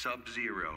Sub-Zero.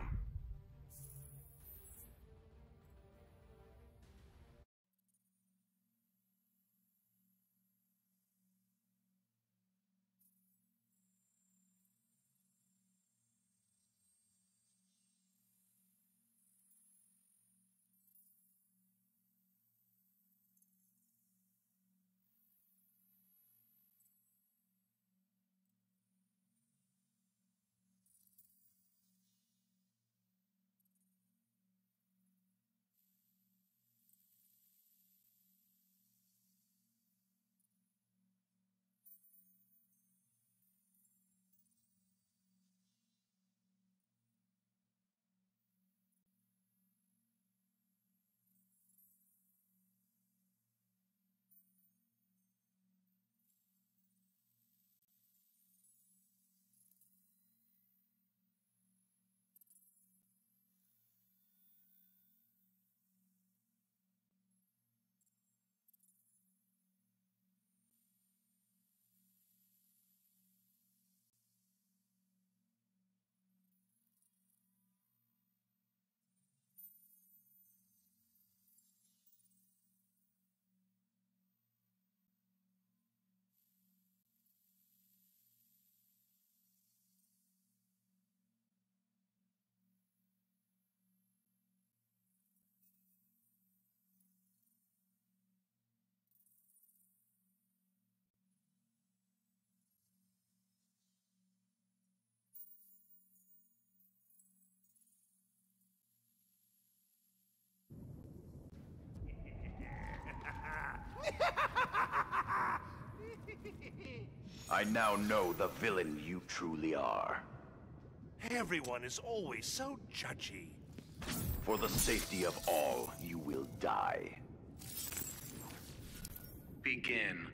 I now know the villain you truly are. Everyone is always so judgy. For the safety of all, you will die. Begin.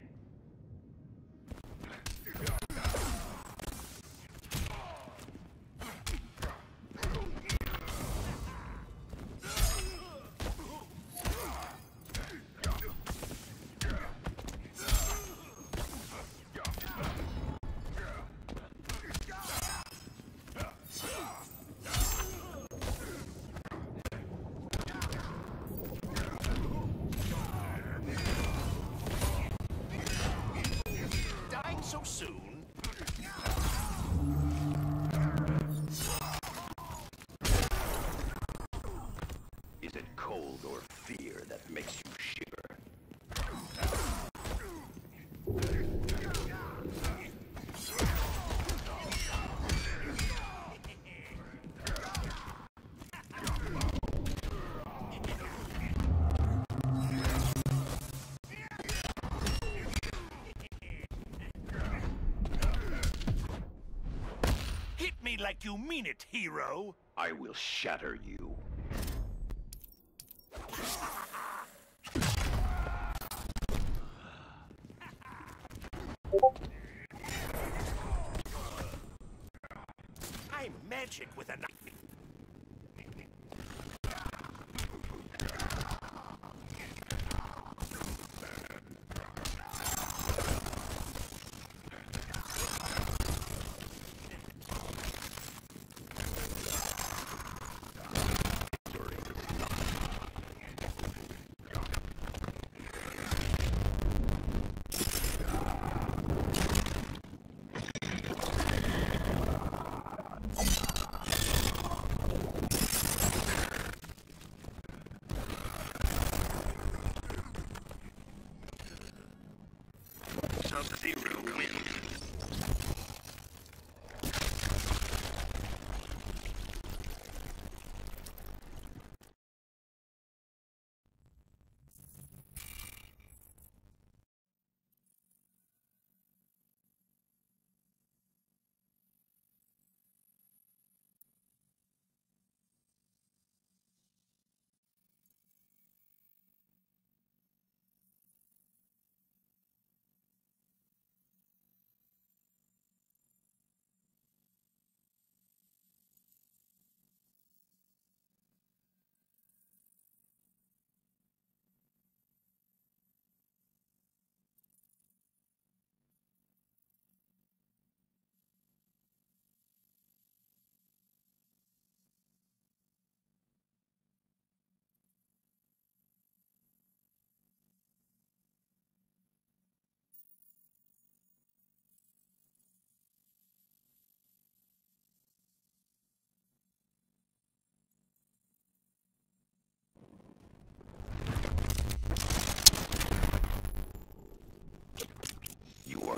Dying so soon? Is it cold or fear that makes you shiver? Hit me like you mean it, hero! I will shatter you. I'm magic with a knife. Sub-Zero wins.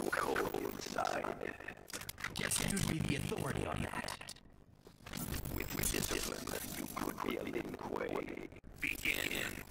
cold inside. Guess you'd be the authority on that. With discipline, you could be a Lin Kuei. Begin.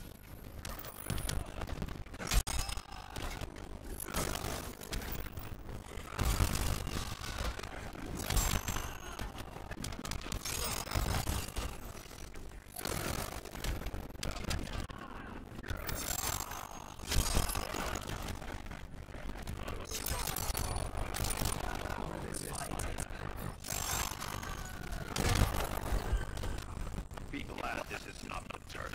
Be glad this is not the turn.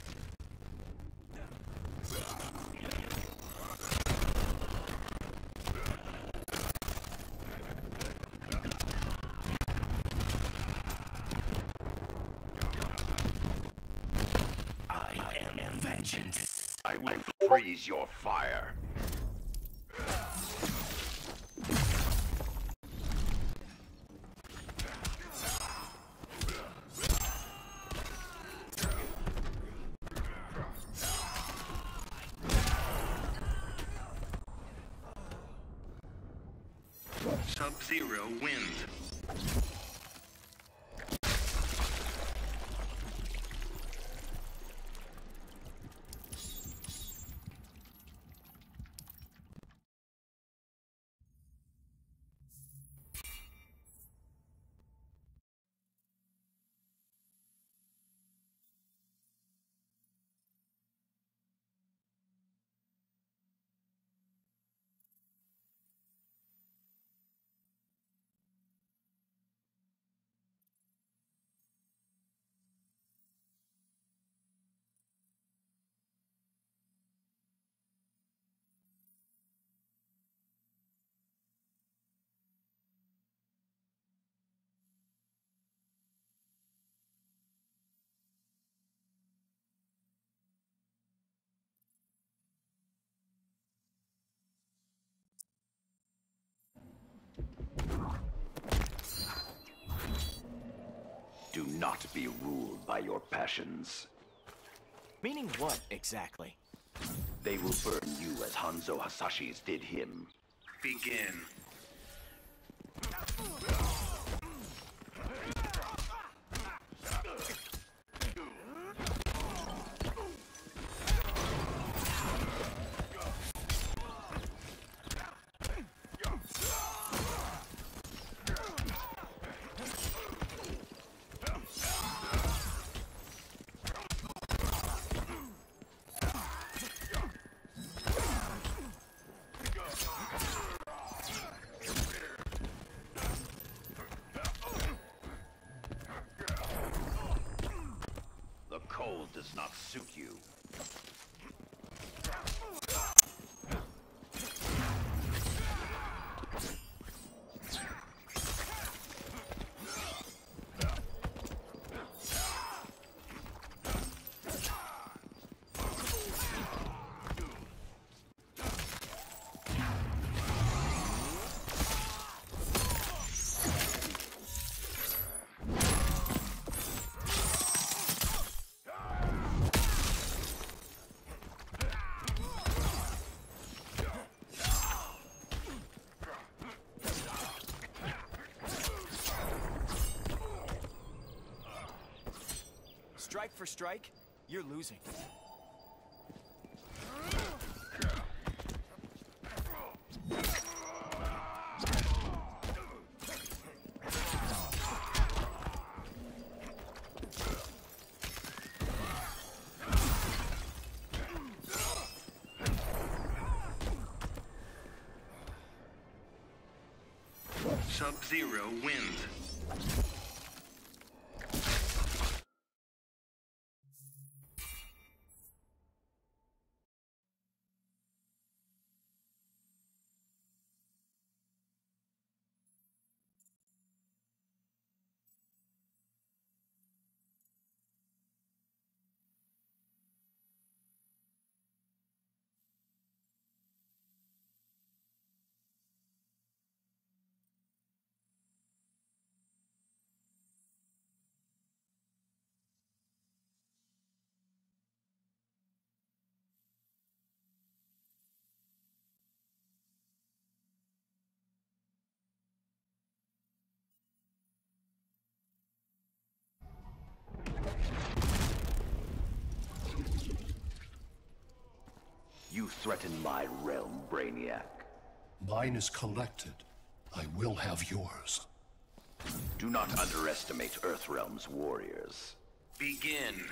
I am vengeance. I will freeze your fire. Sub-Zero wins. Do not be ruled by your passions. Meaning what, exactly? They will burn you as Hanzo Hasashi's did him. Begin. The cold does not suit you. Strike for strike, you're losing. Sub-Zero wins. threaten my realm, Brainiac? Mine is collected. I will have yours. Do not underestimate Earthrealm's warriors. Begin.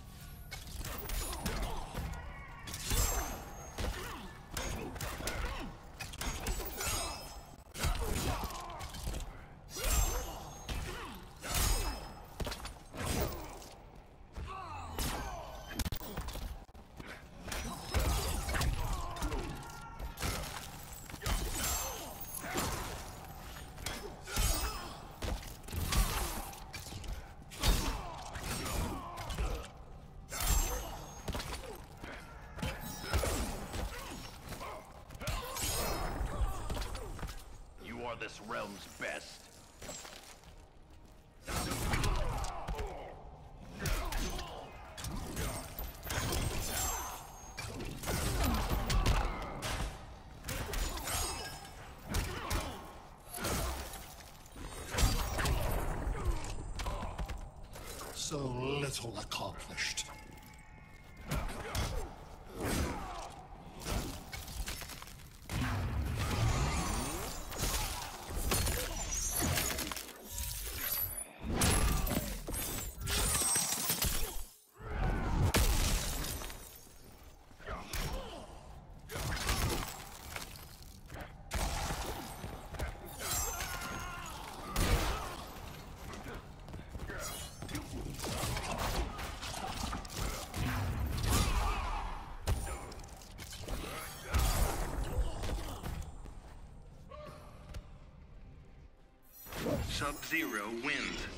This realm's best. So little accomplished. Sub-Zero wins.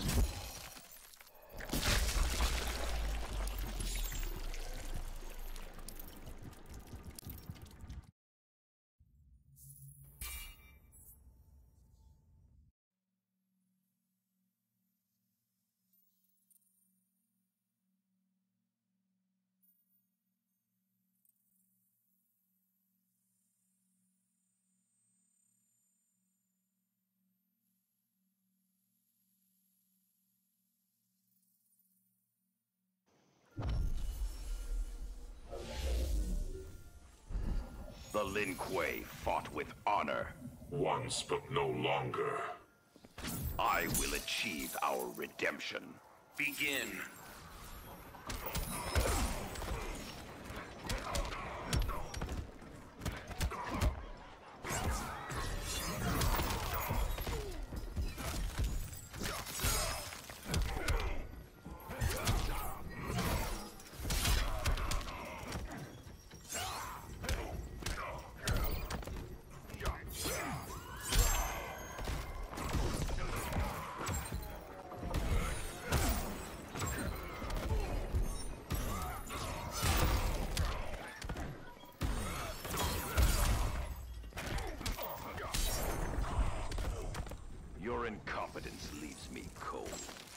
The Lin Kuei fought with honor. Once, but no longer. I will achieve our redemption. Begin. Your incompetence leaves me cold.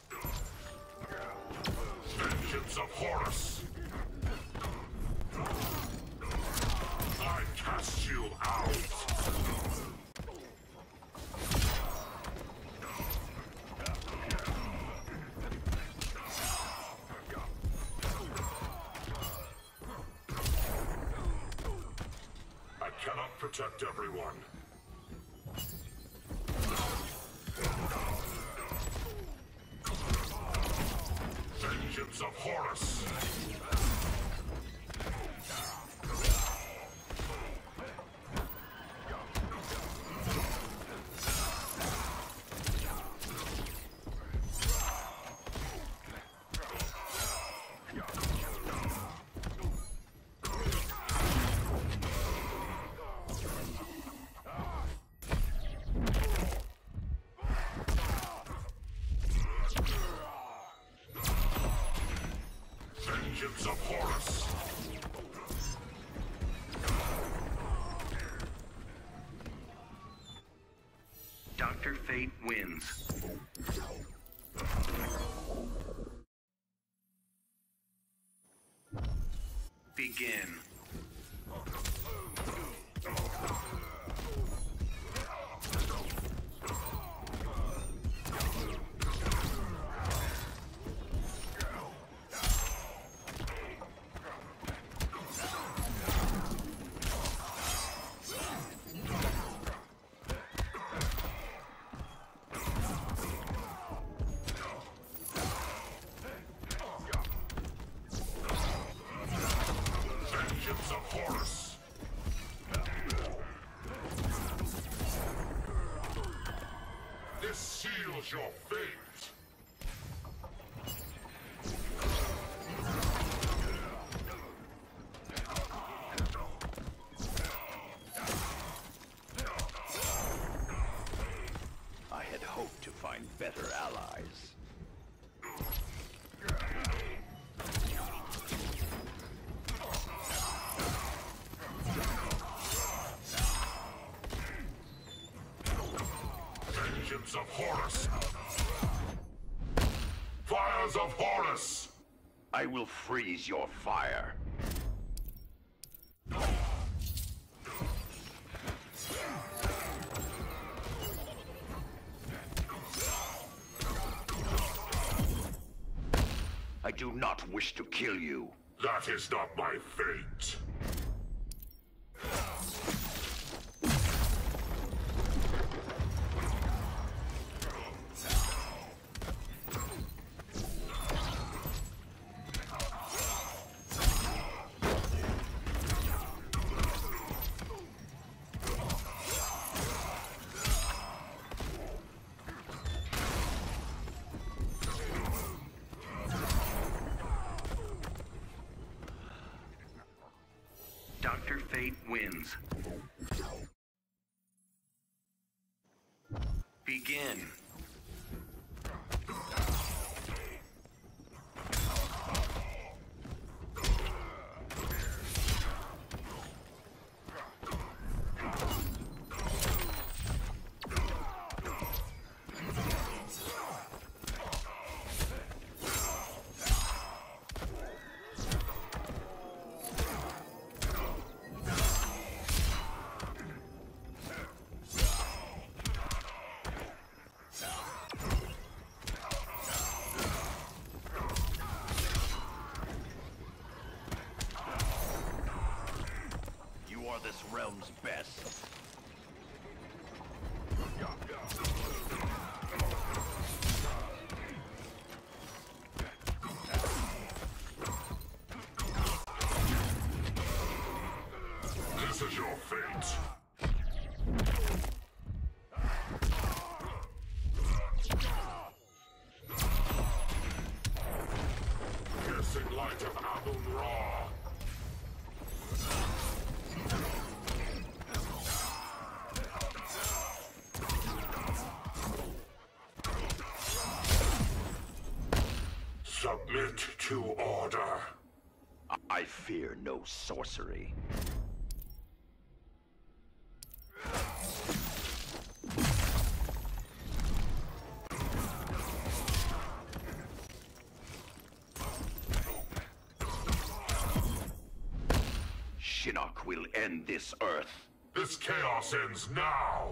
Vengeance of Horus! I cast you out! I cannot protect everyone. Vengeance of Horus! Vengeance of Horus! Dr. Fate wins. Begin. This seals your fate. I had hoped to find better allies. Vengeance of Horus. Fires of Horus. I will freeze your fire. I do not wish to kill you. That is not my fate. Dr. Fate wins. Begin. You are this realm's best. This is your fate. Piercing light of Amun-Ra. Submit to order. I fear no sorcery. Shinnok will end this earth. This chaos ends now.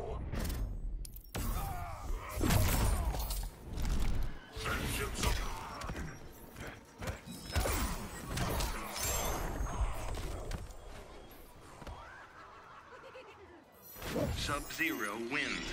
Vengeance of Sub-Zero wins.